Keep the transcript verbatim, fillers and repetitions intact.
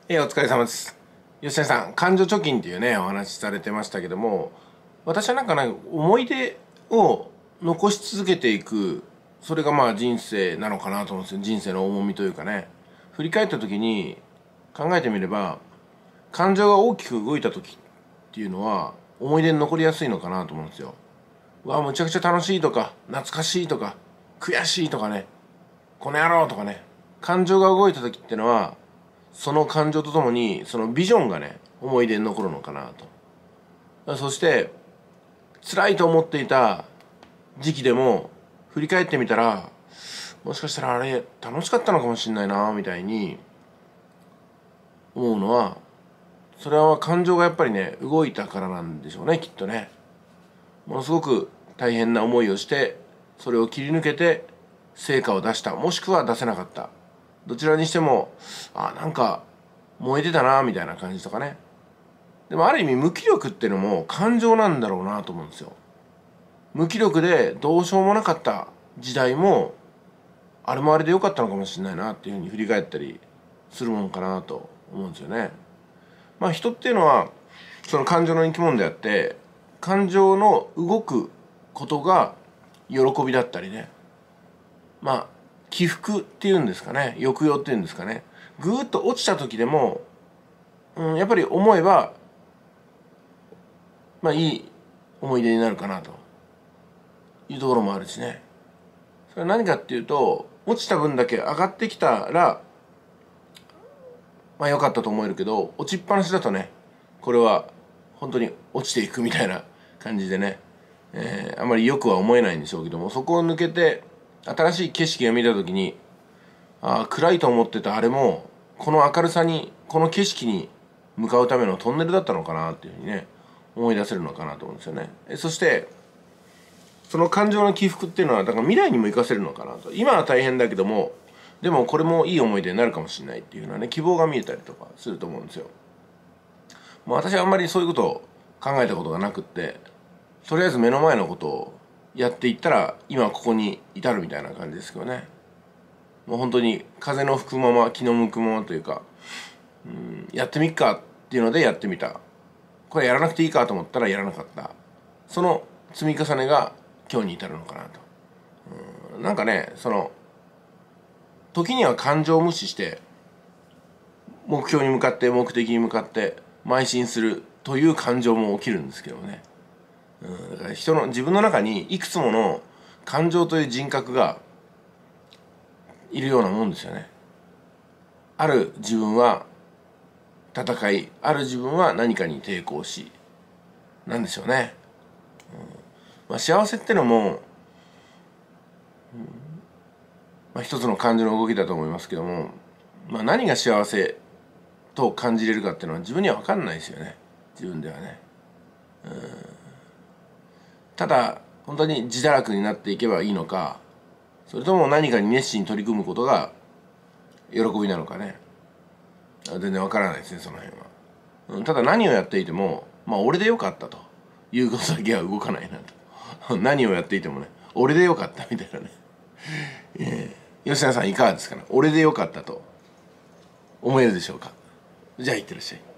えー、お疲れ様です。吉谷さん、感情貯金っていうね、お話しされてましたけども、私はなんかね、思い出を残し続けていく、それがまあ人生なのかなと思うんですよ。人生の重みというかね。振り返った時に考えてみれば、感情が大きく動いた時っていうのは、思い出に残りやすいのかなと思うんですよ。うわ、むちゃくちゃ楽しいとか、懐かしいとか、悔しいとかね、この野郎とかね、感情が動いた時ってのは、その感情とともにそのビジョンがね思い出に残るのかなと。そして辛いと思っていた時期でも振り返ってみたら、もしかしたらあれ楽しかったのかもしれないなみたいに思うのは、それは感情がやっぱりね動いたからなんでしょうね、きっとね。ものすごく大変な思いをしてそれを切り抜けて成果を出した、もしくは出せなかった、どちらにしても、あ、なんか燃えてたなみたいな感じとかね。でもある意味無気力っていうのも感情なんだろうなと思うんですよ。無気力でどうしようもなかった時代も、あれもあれで良かったのかもしれないなっていうふうに振り返ったりするもんかなと思うんですよね。まあ人っていうのはその感情の生き物であって、感情の動くことが喜びだったりね、まあ起伏っていうんですかね、抑揚っていうんですかね、ぐーっと落ちた時でも、うん、やっぱり思えばまあいい思い出になるかなというところもあるしね。それは何かっていうと、落ちた分だけ上がってきたらまあ良かったと思えるけど、落ちっぱなしだとね、これは本当に落ちていくみたいな感じでね、えー、あまりよくは思えないんでしょうけども、そこを抜けて新しい景色が見た時に、ああ暗いと思ってたあれもこの明るさに、この景色に向かうためのトンネルだったのかなっていうふうにね思い出せるのかなと思うんですよね。えそしてその感情の起伏っていうのはだから未来にも生かせるのかなと。今は大変だけども、でもこれもいい思い出になるかもしれないっていうのはね、希望が見えたりとかすると思うんですよ。もう私はあんまりそういうことを考えたことがなくって、とりあえず目の前のことをやっていったら今ここに至るみたいな感じですけどね。もう本当に風の吹くまま気の向くままというか、うん、やってみっかっていうのでやってみた。これやらなくていいかと思ったらやらなかった。その積み重ねが今日に至るのかなと。うん、なんかね、その時には感情を無視して目標に向かって目的に向かって邁進するという感情も起きるんですけどね。うん、だから人の自分の中にいくつもの感情という人格がいるようなもんですよね。ある自分は戦い、ある自分は何かに抵抗し、なんでしょうね。うんまあ、幸せってのも、うんまあ、一つの感情の動きだと思いますけども、まあ、何が幸せと感じれるかっていうのは自分には分かんないですよね、自分ではね。うんただ本当に自堕落になっていけばいいのか、それとも何かに熱心に取り組むことが喜びなのかね、全然分からないですね、その辺は。うん、ただ何をやっていてもまあ俺でよかったということだけは動かないなと何をやっていてもね、俺でよかったみたいなねえー、吉田さんいかがですかね。俺でよかったと思えるでしょうか。じゃあいってらっしゃい。